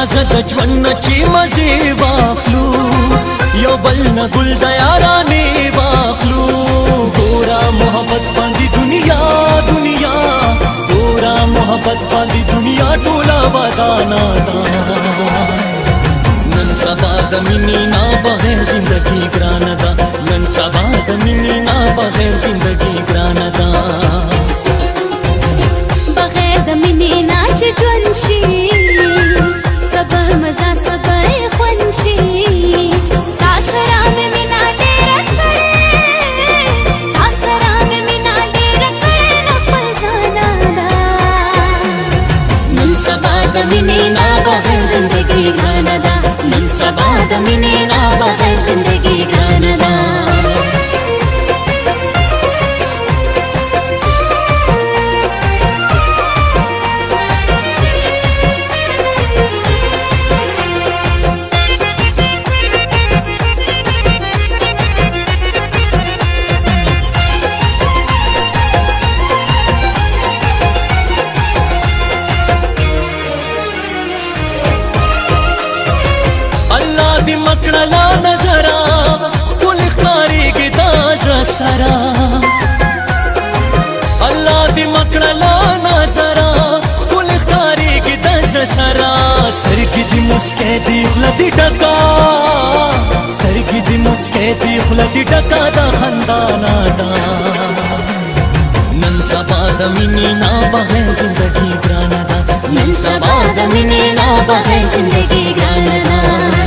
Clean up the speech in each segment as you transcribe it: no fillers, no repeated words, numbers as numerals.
राजा द ژوند چې مزه واخلو یو بل نه ګل د یارانې واخلو ګورا محبت باندې دنیا دنیا ګورا محبت باندې دنیا ټوله ودانا دا نن سبا د مینې نه بغیر زندگی ګران ده نن سبا د مینې نه بغیر زندگی ګران ده بغیر د مینې نه چې ژوند شي صبر مزه صبر خوند شي تا سره مې مینا ډېره کړې تا سره مې مینا ډېره کړې نه خپل ځانا ده نن سبا د مینې نه بغیر زندگی ګرانه ده نن سبا د مینې نه بغیر زندگی ګرانه ده مکړلا نظرا خپل ښکارېږي دا زړه سره الله دې مکړلا نظرا خپل ښکارېږي دا زړه سره سترګې دې مسکۍ دې خوله دې ډکا سترګې دې مسکۍ دې خوله دې ډکا د خندانا ده نن سبا د مینې نه بغیر زندګي ګرانه ده نن سبا د مینې نه بغیر زندګي ګرانه ده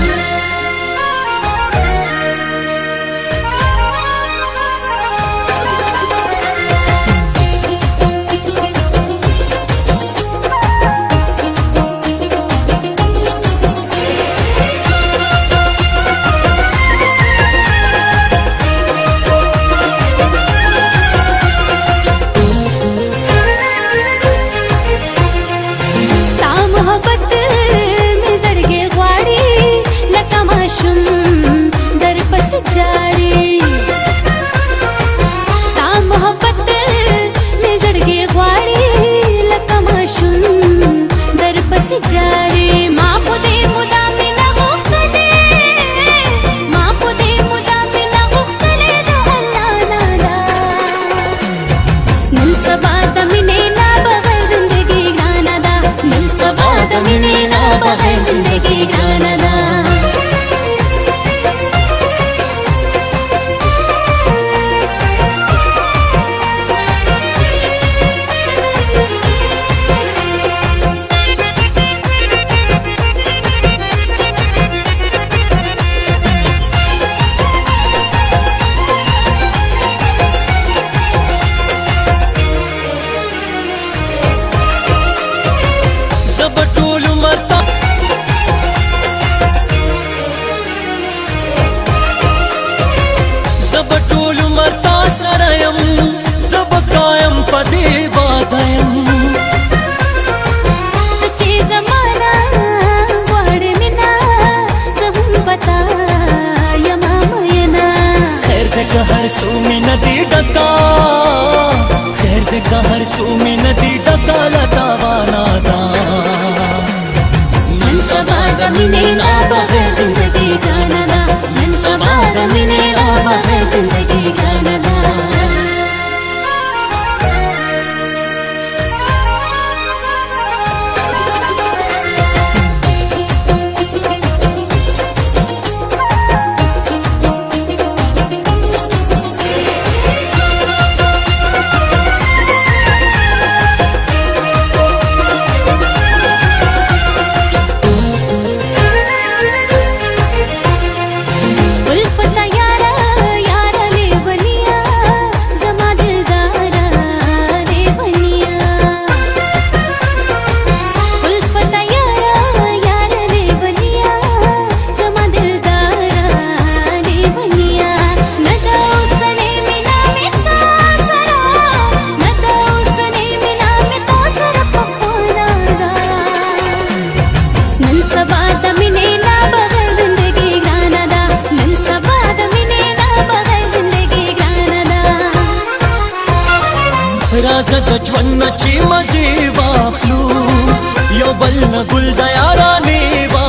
राजा द ژوند چې مزه واخلو یو بل نه ګل د یارانې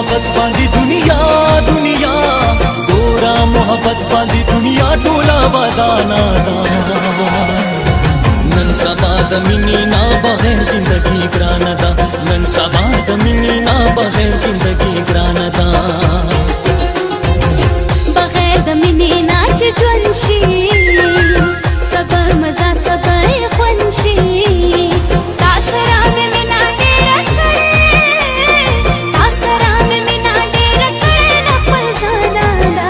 मोहब्बत बांधी दुनिया दुनिया गोरा मोहब्बत बांधी दुनिया टोला वदाना दा नन सबा द मिनी ना बगैर जिंदगी ग्राना दा नन सबा द मिनी ना बगैर जिंदगी ग्राना दा बगैर द मिनी नाच ज्वंशी सबा मजा सबा ख्वंशी तासरा में मिना डेरा करे तासरा में मिना डेरा करे नफल जाना दा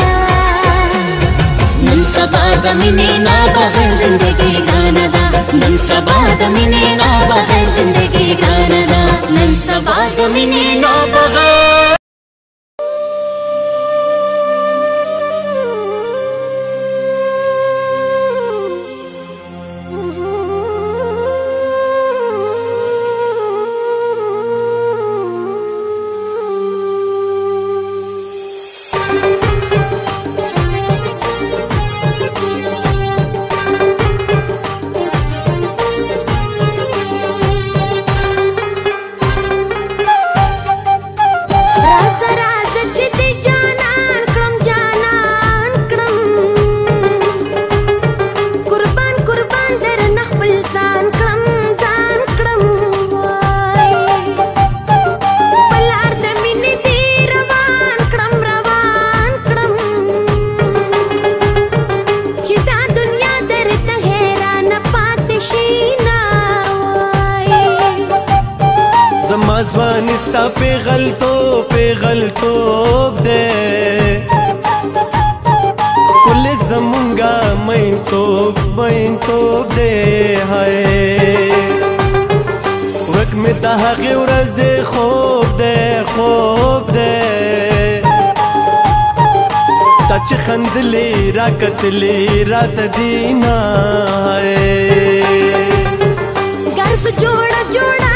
नन सबा द मिनी ना बगैर जिंदगी ग्राना दा नन सबा द मिनी ना बगैर जिंदगी ग्राना दा नन सबा द मिनी ना बगैर ज़्वानिस्ता पेगलतोब दे कुल ज़मुंगा मैन तोब दे हाय वक में तहाक़े उरज़े خوب दे तच खंदली राकतली रात दीना हाय गर्व जोड़ा जोड़ा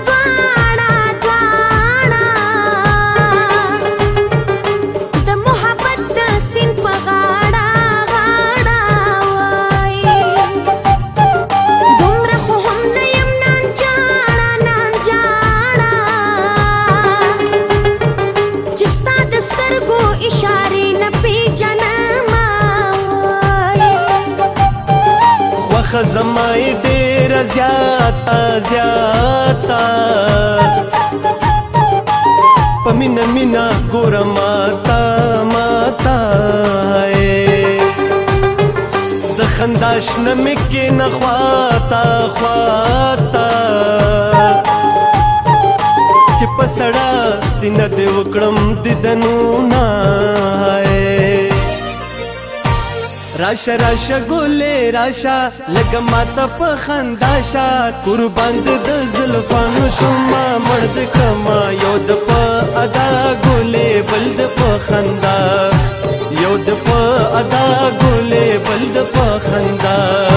खज़माई डेर ज़्यादा पमिना मिना गोरा माता द खंदाश नमके न ख्वाता कि पसड़ा सीना दे वकड़म दिदनूना राशा राशा गोले राशा लगा माता पखंदाशा कुर्बान द ज़ुल्फानु शुमा मर्द कमा योद प अदा गोले बल्द पखंदा योद प अदा गोले बल्द पखंदा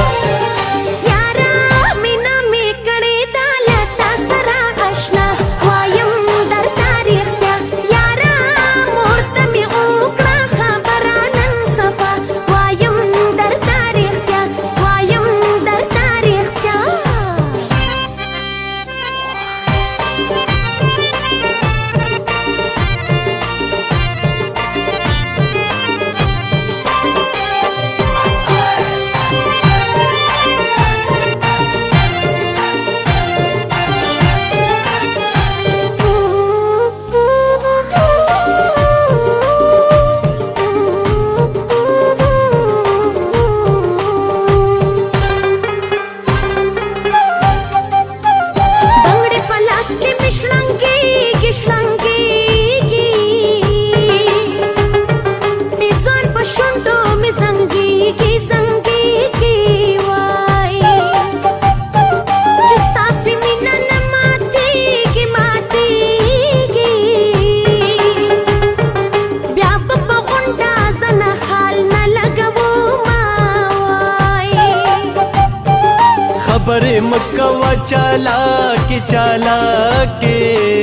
खबरे मक्का चाला के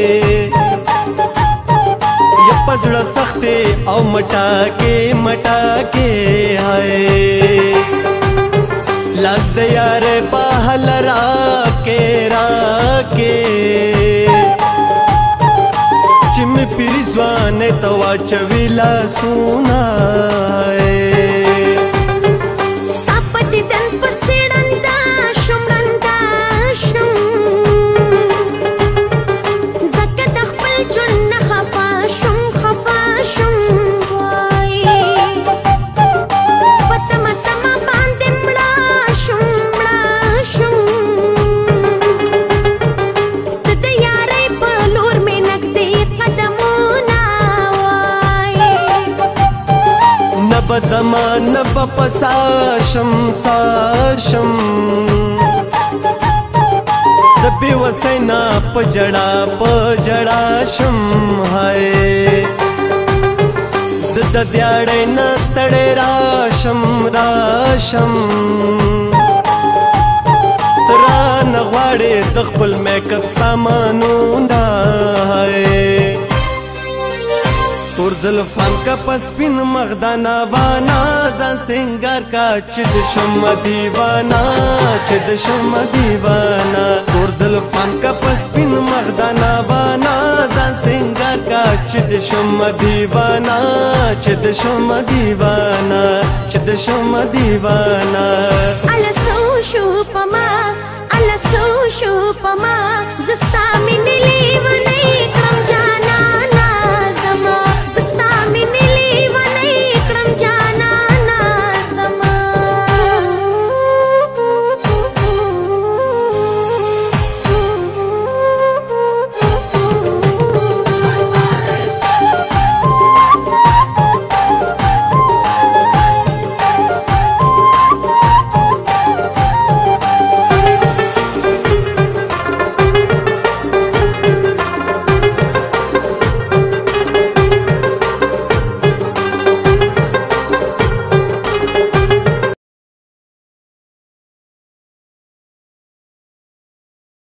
ये पजड़ा सख्ते और मटा के हाय लास दे यार पाहल राके चिम पी رضوان توا چویلا سونا ستاپتی دن پسیڑندا شمرندا شم زکه د خپل جون خفا شم بدما نب پساشم ساشم دبی وسینا پجڑا شم ہے زد دیاڑے نستڑے راشم ران غواڑے دخپل میک اپ سامانونا ہے تور زلفان کا پسپین مغدانا وانا زان سنگار کا چد شم دیوانا تور زلفان کا پسپین مغدانا وانا زان سنگار کا چد شم دیوانا الا سو شو پما زستا مینی لیون